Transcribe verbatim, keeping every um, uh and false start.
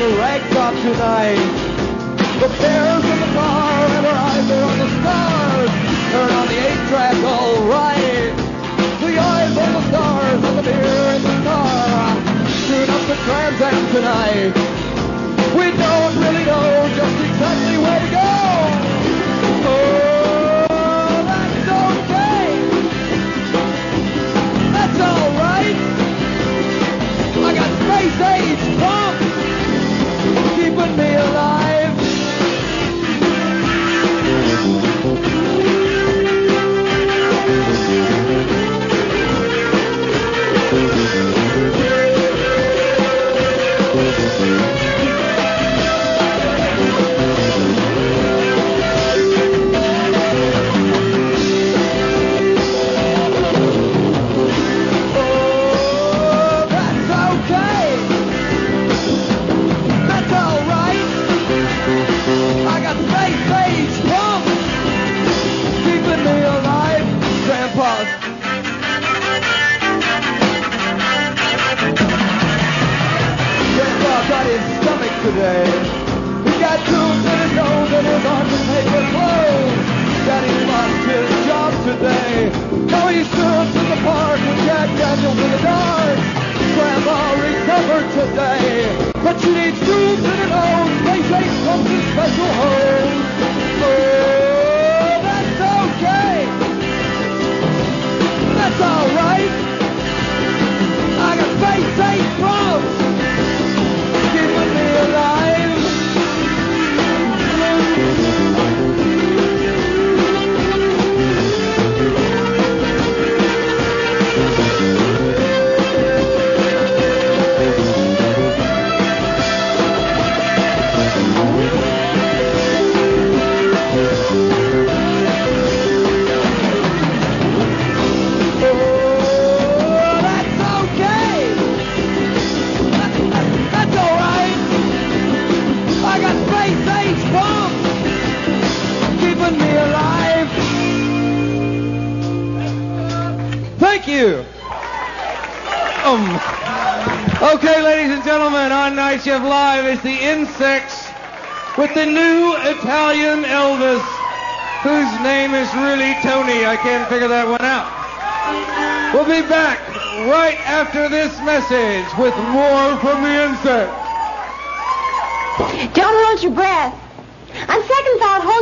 the ragtop tonight. The bears in the car and her eyes are on the stars. Turn on the eight track, alright. The eyes on the stars and the beer in the car. Tune up the Trans Am tonight. We don't really know just exactly where to go. Oh, that's okay. That's alright. I got space age pump keeping me alive. Today. He got tunes in his nose and his arms and paper clothes. Daddy lost his job today. Now he serves in the park with Jack Daniels in the dark. Grandma recovered today, but she needs tunes in her nose. Space Age comes in special hose. Oh, that's okay. That's alright. I got Space Age pumps keeping me alive. Thank you. Um, okay, ladies and gentlemen, on Night Shift Live is the Insects with the new Italian Elvis, whose name is really Tony. I can't figure that one out. We'll be back right after this message with more from the Insects. Don't hold your breath. On second thought,